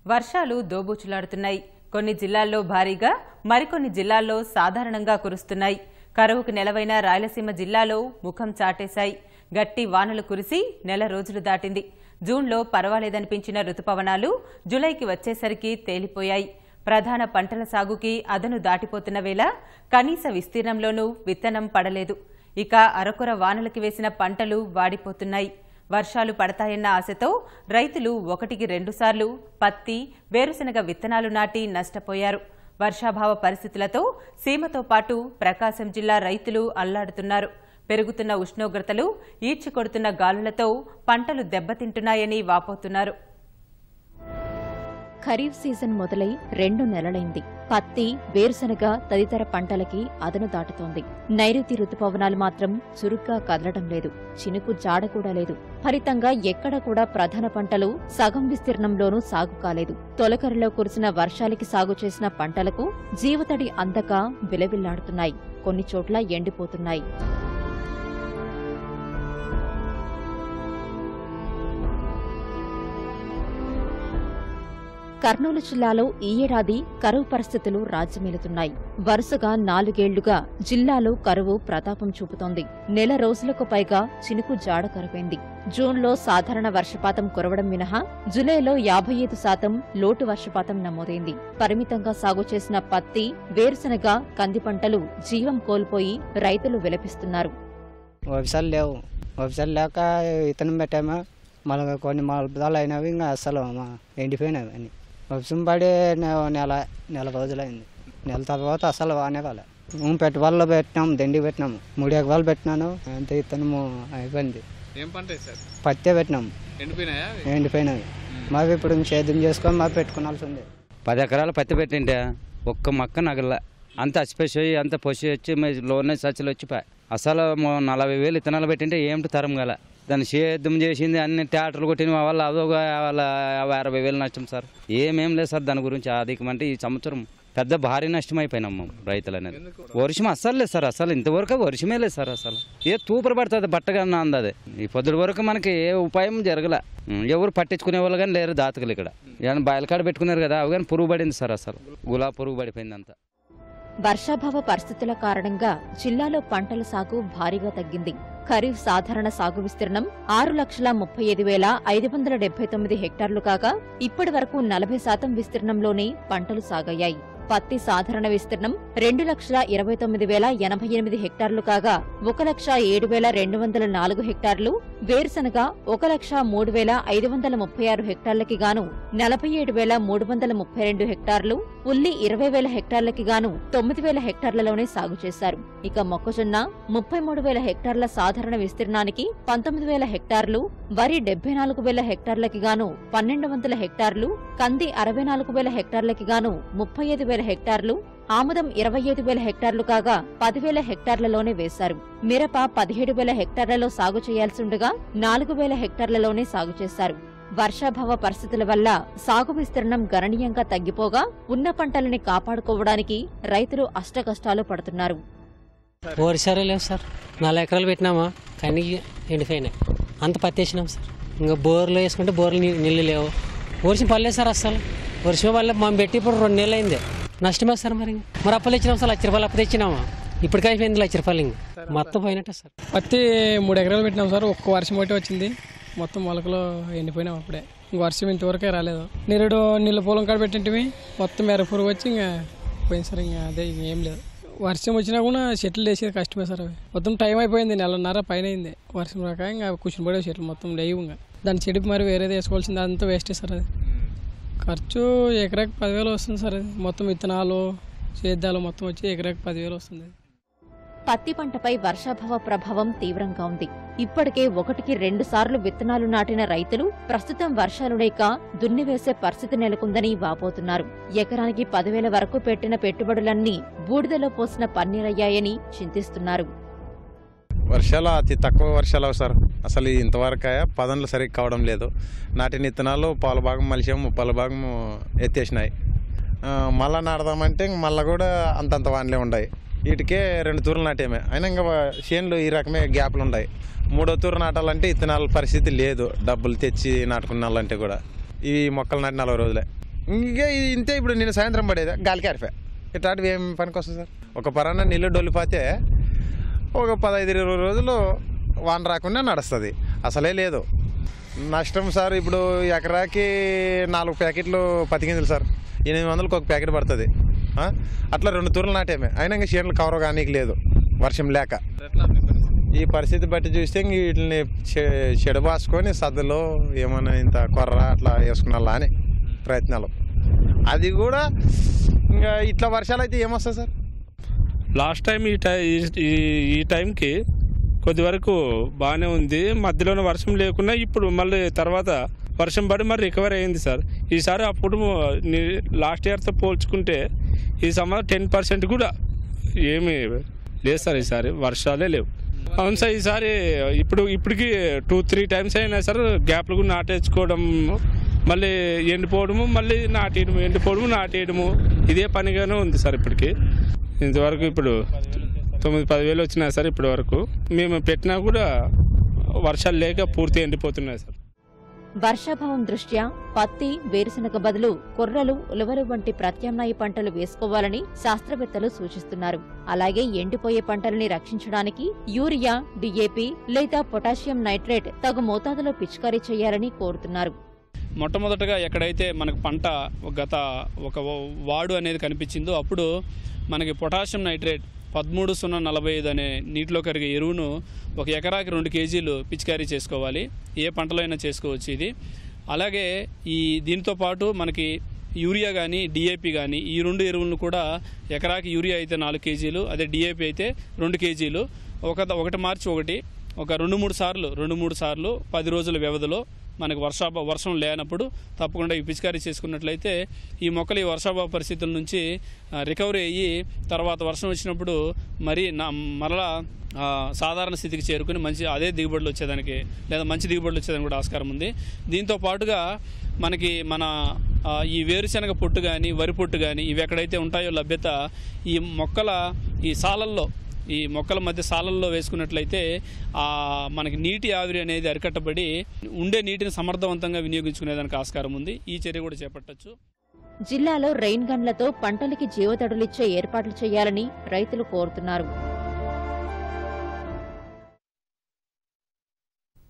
వర్షాలు దోబూచులాడుతున్నాయి. కొన్ని జిల్లాల్లో భారీగా, మరికొన్ని జిల్లాల్లో సాధారణంగా కురుస్తున్నాయి. కరువుకు నెలవైన రాయలసీమ జిల్లాలో ముఖం చాటేశాయి. గట్టి వానలు కురిసి నెల రోజులు దాటింది. జూన్లో పర్వాలేదనిపించిన రుతుపవనాలు జులైకి వచ్చేసరికి తేలిపోయాయి. ప్రధాన పంటల సాగుకి అదను దాటిపోతున్న వేళ కనీస విస్తీర్ణంలోనూ విత్తనం పడలేదు. ఇక అరకొర వానలకి వేసిన పంటలు వాడిపోతున్నాయి. వర్షాలు పడతాయన్న ఆశతో రైతులు 1-2 సార్లు పత్తి, వేరుశనగ విత్తనాలు నాటి నష్టపోయారు. వర్షాభావ పరిస్థితులతో సీమతో పాటు ప్రకాశం జిల్లా రైతులు అల్లాడుతున్నారు. పెరుగుతున్న ఉష్ణోగ్రతలు, ఈడ్చికొడుతున్న గాలులతో పంటలు దెబ్బతింటున్నాయని వాపోతున్నారు. ఖరీఫ్ సీజన్ మొదలై 2 నెలలైంది. పత్తి, వేరుశనగ తదితర పంటలకి అదను దాటుతోంది. నైరుతి రుతుపవనాలు మాత్రం చురుగ్గా కదలడం లేదు. చినుకు జాడ కూడా లేదు. ఫలితంగా ఎక్కడ కూడా ప్రధాన పంటలు సగం విస్తీర్ణంలోనూ సాగు కాలేదు. తొలకరిలో కురిసిన వర్షాలకి సాగు చేసిన పంటలకు జీవతడి అందక విలవిల్లాడుతున్నాయి. కొన్ని చోట్ల ఎండిపోతున్నాయి. కర్నూలు జిల్లాలో ఈ ఏడాది కరువు పరిస్థితులు రాజ్యమేలుతున్నాయి. వరుసగా 4 ఏళ్లుగా జిల్లాలో కరువు ప్రతాపం చూపుతోంది. నెల రోజులకు పైగా చినుకు జాడ కరువైంది. జూన్లో సాధారణ వర్షపాతం కురవడం మినహా జులైలో 55% లోటు వర్షపాతం నమోదైంది. పరిమితంగా సాగు చేసిన పత్తి, వేరుశనగ, కంది పంటలు జీవం కోల్పోయి రైతులు విలపిస్తున్నారు. వర్షాలు లేవు. వర్షాలు లేక విత్తనం పెట్టామా, మళ్ళీ కొన్ని మొలకలు అయినవి ఇంకా అసలు ఎండిపోయినవి అని. వర్షం పడి నెల రోజులైంది. నెల తర్వాత అసలు వానే కాలే. పెట్టుబడులు పెట్టినాము, దండి పెట్టినాము. 3 ఎకరాలు పెట్టినాను. అంత విత్తనము అయిపోయింది. పత్తే పెట్టినాము, ఎండిపోయినవి. మాకు ఇప్పుడు సేద్యం చేసుకొని మాకు పెట్టుకోవాల్సి ఉంది. 10 ఎకరాలు పత్తి పెట్టింటే ఒక్క మొక్క నగల అంత అచ్చిపోయి అంత పొసి వచ్చి లోనే సచ్చులు వచ్చిపోయి అసలు 40,000 విత్తనాలు పెట్టింటే ఏమిటి తరం గల. దాన్ని సేద్యం చేసింది అన్ని ట్రాక్టర్లు కొట్టిన వాళ్ళ అదొక 60,000 నష్టం సార్. ఏమేం లేదు సార్ దాని గురించి. అధికమంటే ఈ సంవత్సరం పెద్ద భారీ నష్టం అయిపోయినాం రైతులు అనేది. వర్షం అస్సలు లేదు సార్. అసలు ఇంతవరకు వర్షమే లేదు సార్. అసలు తూపర పడుతుంది బట్టగా అందది. ఈ పొద్దుటి వరకు మనకి ఏ ఉపాయం జరగలే. ఎవరు పట్టించుకునే వాళ్ళు కానీ లేరు దాతకులు ఇక్కడ. ఏమైనా బయలుకాడ పెట్టుకున్నారు కదా, అవి కానీ పురుగు పడింది సార్. అసలు గులాబీ పురుగు పడిపోయింది అంతా. వర్షాభావ పరిస్థితుల కారణంగా జిల్లాలో పంటల సాగు భారీగా తగ్గింది. ఖరీఫ్ సాధారణ సాగు విస్తీర్ణం 6,35,579 హెక్టార్లు కాగా ఇప్పటి వరకు 40% విస్తీర్ణంలోనే పంటలు సాగయ్యాయి. పత్తి సాధారణ విస్తీర్ణం 2,29,088 హెక్టార్లు కాగా 1,07,204 హెక్టార్లు, వేరుశనగ 1,03,536 హెక్టార్లకి గాను 47,332 హెక్టార్లు, ఉల్లి 20,000 హెక్టార్లకి గాను 9,000 హెక్టార్లలోనే సాగు చేశారు. ఇక మొక్కజొన్న 33,000 హెక్టార్ల సాధారణ విస్తీర్ణానికి 19,000 హెక్టార్లు, వరి 74,000 హెక్టార్లకి గాను 1,200 హెక్టార్లు, కంది 64,000 హెక్టార్లకి గాను 35,000 హెక్టార్లు, ఆముదం 25,000 హెక్టార్లు కాగా 10,000 హెక్టార్లలోనే వేశారు. మిరప 17,000 హెక్టార్లలో సాగు చేయాల్సిండగా 4,000 హెక్టార్లలోనే సాగు చేశారు. వర్షాభావ పరిస్థితుల వల్ల సాగు విస్తీర్ణం గణనీయంగా తగ్గిపోగా ఉన్న పంటలని కాపాడుకోవడానికి రైతులు అష్టకష్టాలు పడుతున్నారు. వర్షాలు లేవు సార్. 4 ఎకరాలు పెట్టినామా కానీ ఎండిపోయినాయి. అంత పత్తేసినాం సార్. ఇంకా బోర్లు వేసుకుంటే బోర్లు నీళ్ళు లేవు. వర్షం పడలేదు సార్. అసలు వర్షం వల్ల మనం పెట్టి ఇప్పుడు 2 నెలలు అయింది. నష్టమే సార్. మరి అప్పులు ఇచ్చినాం సార్. 1,00,000 రూపాయలు అప్పు తెచ్చినామా. ఇప్పటికీ అయిపోయింది 1,00,000 రూపాయలు. ఇంక మొత్తం పోయినట్టే సార్. పత్తి 3 ఎకరాలు పెట్టినాం సార్. ఒక్క వర్షం ఒకటి వచ్చింది. మొత్తం మొలకలు ఎండిపోయినాం. అప్పుడే ఇంక వర్షం ఇంతవరకే రాలేదు. నీళ్ళు పొలం కాడ పెట్టింటివి మొత్తం ఎర్ర పురుగు వచ్చి ఇంకా పోయింది సార్. ఇంకా అదే ఏం లేదు. వర్షం వచ్చినా కూడా చెట్లు వేసేది కష్టమే సార్. అవి మొత్తం టైం అయిపోయింది. 1.5 పైన అయింది వర్షం రాక. ఇంకా కూర్చుని పడే చెట్లు మొత్తం లేవు. ఇంకా దాని చెడిపి మరి వేరేది వేసుకోవాల్సింది. అదంతా వేస్టే సార్. అది ఖర్చు ఎకరాకి 10,000 వస్తుంది సార్. అది మొత్తం విత్తనాలు, సేద్యాలు మొత్తం వచ్చి ఎకరాకి 10,000 వస్తుంది. పత్తి పంటపై వర్షాభావ ప్రభావం తీవ్రంగా ఉంది. ఇప్పటికే 1-2 సార్లు విత్తనాలు నాటిన రైతులు ప్రస్తుతం వర్షాలు లేక దున్నివేసే పరిస్థితి నెలకొందని వాపోతున్నారు. ఎకరానికి 10,000 వరకు పెట్టిన పెట్టుబడులన్నీ బూడిదలో పోసిన పన్నీరయ్యాయని చింతిస్తున్నారు. వర్షాలు అతి తక్కువ వర్షాలు సార్. అసలు ఇంతవరకు పదన్లు సరిగ్గా కావడం లేదు. నాటిన విత్తనాలు పాల భాగం మలిసాము, 30 భాగం ఎత్తేసినాయి. మళ్ళా నాడదామంటే మళ్ళీ కూడా అంతంత వానలే ఉన్నాయి. వీటికే 2 తూర్లు నాటేమే. అయినా ఇంకా చేనులు ఈ రకమే గ్యాప్లు ఉన్నాయి. 3వ తూరు నాటాలంటే విత్తనాల పరిస్థితి లేదు. డబ్బులు తెచ్చి నాటుకున్న వాళ్ళంటే కూడా ఈ మొక్కలు నాటి 40 రోజులే. ఇంకే ఇంతే. ఇప్పుడు నేను సాయంత్రం పడేది గాలికి ఆరిపోయా. ఇట్లాంటివి ఏం పనికి వస్తుంది సార్? ఒక పరాన్న నీళ్ళు డొల్లిపోతే ఒక 15-20 రోజులు వాన రాకుండా నడుస్తుంది. అసలే లేదు. నష్టం సార్. ఇప్పుడు ఎకరాకి 4 ప్యాకెట్లు పత్తి గింజలు సార్, 800కి ఒక ప్యాకెట్ పడుతుంది. అట్లా 2 తూర్లు నాటేమే. అయినా ఇంకా చీరలు కవర్ కానీ లేదు వర్షం లేక. ఈ పరిస్థితి బట్టి చూస్తే ఇంక వీటిని చెడబాసుకొని సద్దులో ఏమైనా ఇంత కొర్ర అట్లా వేసుకున్నా అని ప్రయత్నాలు. అది కూడా ఇంకా ఇట్లా వర్షాలు అయితే ఏమొస్తుంది సార్? లాస్ట్ టైం ఈ టైంకి కొద్ది వరకు బాగానే ఉంది. మధ్యలోనే వర్షం లేకుండా ఇప్పుడు మళ్ళీ తర్వాత వర్షం పడి మరి రికవరీ అయింది సార్. ఈసారి అప్పుడు లాస్ట్ ఇయర్తో పోల్చుకుంటే ఈ సంవత్సరం 10% కూడా ఏమీ లేదు సార్. ఈసారి వర్షాలే లేవు. అవును సార్. ఈసారి ఇప్పటికి 2-3 టైమ్స్ అయినా సార్ గ్యాప్లు కూడా నాటేసుకోవడం, మళ్ళీ ఎండిపోవడము, మళ్ళీ నాటేయడము, ఎండిపోవడము, నాటేయడము, ఇదే పనిగానే ఉంది సార్. ఇప్పటికి ఇంతవరకు ఇప్పుడు 9-10 వేలు వచ్చినాయి సార్. ఇప్పటి వరకు మేము పెట్టినా కూడా వర్షాలు లేక పూర్తి ఎండిపోతున్నాయి సార్. వర్షాభావం దృష్ట్యా పత్తి, వేరుశనగ బదులు కొర్రలు, ఉలవలు వంటి ప్రత్యామ్నాయ పంటలు వేసుకోవాలని శాస్త్రవేత్తలు సూచిస్తున్నారు. అలాగే ఎండిపోయే పంటలని రక్షించడానికి యూరియా, డిఏపి లేదా పొటాషియం నైట్రేట్ తగు మోతాదులో పిచికారీ చేయాలని కోరుతున్నారు. మొట్టమొదటగా ఎక్కడైతే మనకు పంట గత ఒక వాడు అనేది కనిపించిందో అప్పుడు మనకి పొటాషియం నైట్రేట్ 13,045 అనే నీటిలో కరిగే ఎరువును ఒక ఎకరాకి 2 కేజీలు పిచికారీ చేసుకోవాలి. ఏ పంటలో అయినా చేసుకోవచ్చు ఇది. అలాగే దీంతో పాటు మనకి యూరియా కానీ డిఏపి కానీ ఈ 2 ఎరువులను కూడా ఎకరాకి యూరియా అయితే 4 కేజీలు, అదే డిఏపి అయితే 2 కేజీలు ఒకటి మార్చి ఒక 2-3 సార్లు 10 రోజుల వ్యవధిలో మనకు వర్షం లేనప్పుడు తప్పకుండా ఈ పిచికారీ చేసుకున్నట్లయితే ఈ మొక్కలు ఈ వర్షాభావ పరిస్థితుల నుంచి రికవరీ అయ్యి తర్వాత వర్షం వచ్చినప్పుడు మరలా సాధారణ స్థితికి చేరుకుని అదే దిగుబడులు వచ్చేదానికి లేదా మంచి దిగుబడులు వచ్చేదానికి కూడా ఆస్కారం ఉంది. దీంతో పాటుగా మనకి ఈ వేరుశనగ పొట్టు కానీ వరి పొట్టు కానీ ఇవి ఎక్కడైతే ఉంటాయో లభ్యత ఈ మొక్కల మధ్య సాలల్లో వేసుకున్నట్లయితే మనకి నీటి ఆవిరి అనేది అరికట్టబడి ఉండే నీటిని సమర్థవంతంగా వినియోగించుకునేదానికి ఆస్కారం ఉంది. ఈ చర్య కూడా చేపట్టచ్చు. జిల్లాలో రెయిన్ గన్లతో పంటలకి జీవతడులిచ్చే ఏర్పాట్లు చేయాలని రైతులు కోరుతున్నారు.